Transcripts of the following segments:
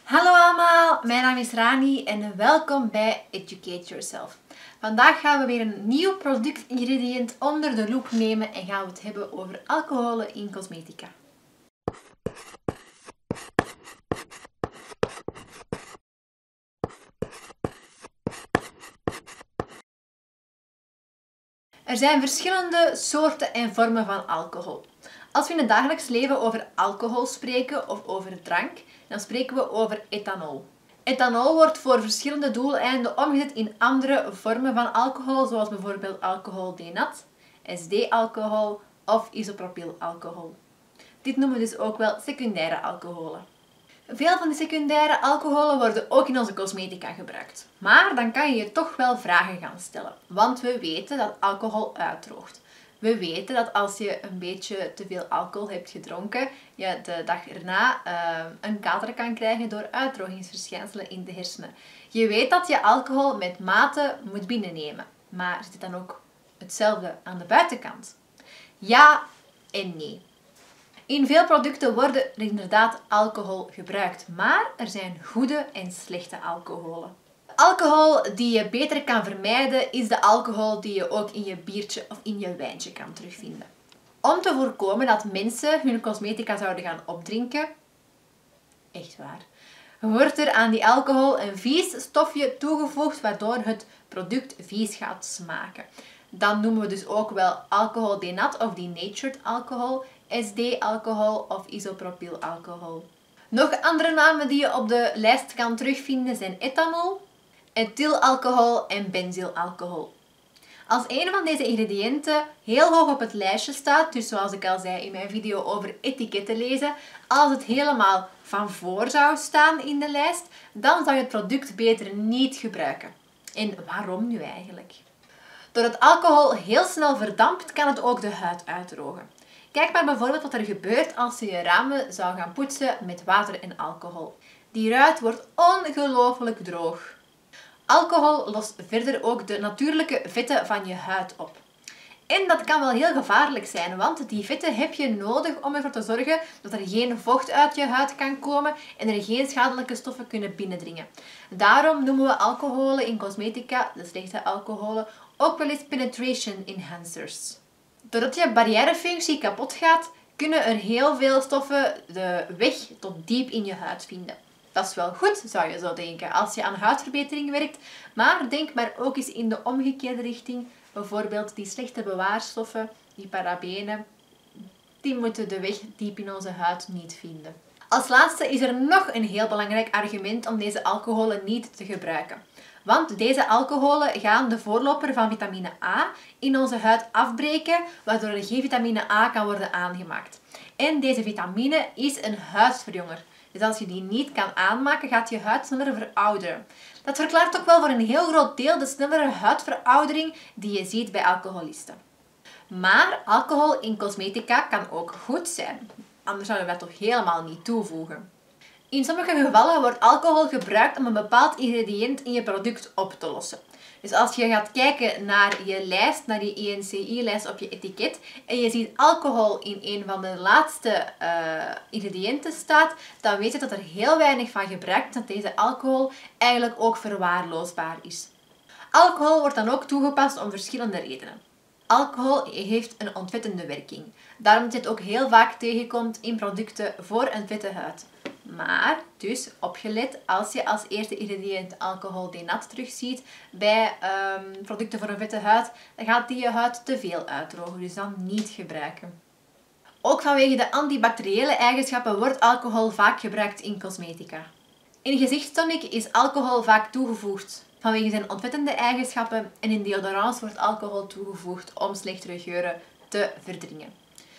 Hallo allemaal, mijn naam is Rani en welkom bij Educate Yourself. Vandaag gaan we weer een nieuw productingrediënt onder de loep nemen en gaan we het hebben over alcoholen in cosmetica. Er zijn verschillende soorten en vormen van alcohol. Als we in het dagelijks leven over alcohol spreken of over drank, dan spreken we over ethanol. Ethanol wordt voor verschillende doeleinden omgezet in andere vormen van alcohol, zoals bijvoorbeeld alcoholdenat, SD-alcohol of isopropylalcohol. Dit noemen we dus ook wel secundaire alcoholen. Veel van die secundaire alcoholen worden ook in onze cosmetica gebruikt. Maar dan kan je je toch wel vragen gaan stellen. Want we weten dat alcohol uitdroogt. We weten dat als je een beetje te veel alcohol hebt gedronken, je de dag erna een kater kan krijgen door uitdrogingsverschijnselen in de hersenen. Je weet dat je alcohol met mate moet binnennemen. Maar zit het dan ook hetzelfde aan de buitenkant? Ja en nee. In veel producten wordt er inderdaad alcohol gebruikt, maar er zijn goede en slechte alcoholen. Alcohol die je beter kan vermijden is de alcohol die je ook in je biertje of in je wijntje kan terugvinden. Om te voorkomen dat mensen hun cosmetica zouden gaan opdrinken, echt waar, wordt er aan die alcohol een vies stofje toegevoegd waardoor het product vies gaat smaken. Dan noemen we dus ook wel alcoholdenat of denatured alcohol, SD-alcohol of isopropylalcohol. Nog andere namen die je op de lijst kan terugvinden zijn ethanol, ethylalcohol en benzylalcohol. Als een van deze ingrediënten heel hoog op het lijstje staat, dus zoals ik al zei in mijn video over etiketten lezen, als het helemaal van voor zou staan in de lijst, dan zou je het product beter niet gebruiken. En waarom nu eigenlijk? Doordat alcohol heel snel verdampt, kan het ook de huid uitdrogen. Kijk maar bijvoorbeeld wat er gebeurt als je je ramen zou gaan poetsen met water en alcohol. Die ruit wordt ongelooflijk droog. Alcohol lost verder ook de natuurlijke vetten van je huid op. En dat kan wel heel gevaarlijk zijn, want die vetten heb je nodig om ervoor te zorgen dat er geen vocht uit je huid kan komen en er geen schadelijke stoffen kunnen binnendringen. Daarom noemen we alcoholen in cosmetica, de slechte alcoholen, ook wel eens penetration enhancers. Doordat je barrièrefunctie kapot gaat, kunnen er heel veel stoffen de weg tot diep in je huid vinden. Dat is wel goed, zou je zo denken, als je aan huidverbetering werkt, maar denk maar ook eens in de omgekeerde richting. Bijvoorbeeld die slechte bewaarstoffen, die parabenen, die moeten de weg diep in onze huid niet vinden. Als laatste is er nog een heel belangrijk argument om deze alcoholen niet te gebruiken. Want deze alcoholen gaan de voorloper van vitamine A in onze huid afbreken, waardoor er geen vitamine A kan worden aangemaakt. En deze vitamine is een huidverjonger. Dus als je die niet kan aanmaken, gaat je huid sneller verouderen. Dat verklaart ook wel voor een heel groot deel de snellere huidveroudering die je ziet bij alcoholisten. Maar alcohol in cosmetica kan ook goed zijn. Anders zouden we dat toch helemaal niet toevoegen. In sommige gevallen wordt alcohol gebruikt om een bepaald ingrediënt in je product op te lossen. Dus als je gaat kijken naar je lijst, naar die ENCI-lijst op je etiket en je ziet alcohol in een van de laatste ingrediënten staat, dan weet je dat er heel weinig van gebruikt is, dat deze alcohol eigenlijk ook verwaarloosbaar is. Alcohol wordt dan ook toegepast om verschillende redenen. Alcohol heeft een ontvettende werking. Daarom dat je het ook heel vaak tegenkomt in producten voor een vette huid. Maar, dus opgelet, als je als eerste ingrediënt alcoholdenat terugziet bij producten voor een vette huid, dan gaat die je huid te veel uitdrogen, dus dan niet gebruiken. Ook vanwege de antibacteriële eigenschappen wordt alcohol vaak gebruikt in cosmetica. In gezichtstonic is alcohol vaak toegevoegd vanwege zijn ontvettende eigenschappen en in deodorants wordt alcohol toegevoegd om slechtere geuren te verdringen.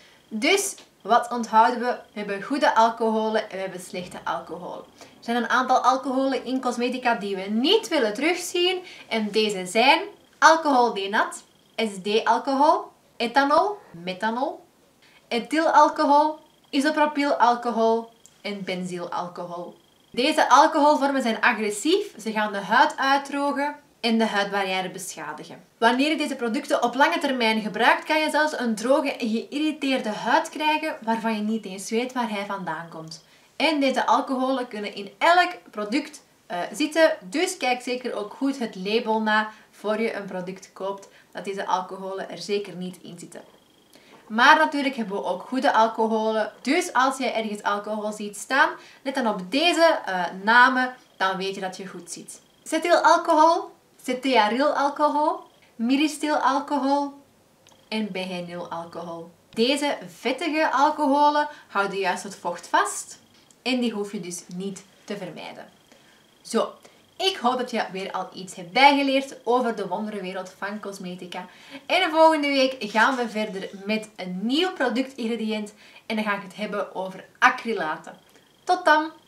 Dus, wat onthouden we? We hebben goede alcoholen en we hebben slechte alcoholen. Er zijn een aantal alcoholen in cosmetica die we niet willen terugzien en deze zijn alcoholdenat, SD-alcohol, ethanol, methanol, ethylalcohol, isopropylalcohol en benzylalcohol. Deze alcoholvormen zijn agressief, ze gaan de huid uitdrogen en de huidbarrière beschadigen. Wanneer je deze producten op lange termijn gebruikt, kan je zelfs een droge en geïrriteerde huid krijgen waarvan je niet eens weet waar hij vandaan komt. En deze alcoholen kunnen in elk product zitten. Dus kijk zeker ook goed het label na voor je een product koopt, dat deze alcoholen er zeker niet in zitten. Maar natuurlijk hebben we ook goede alcoholen. Dus als jij ergens alcohol ziet staan, let dan op deze namen, dan weet je dat je goed zit. Cetylalcohol, stearylalcohol, myristylalcohol en benzylalcohol. Deze vettige alcoholen houden juist het vocht vast en die hoef je dus niet te vermijden. Zo, ik hoop dat je weer al iets hebt bijgeleerd over de wonderenwereld van cosmetica. En de volgende week gaan we verder met een nieuw productingrediënt en dan ga ik het hebben over acrylaten. Tot dan!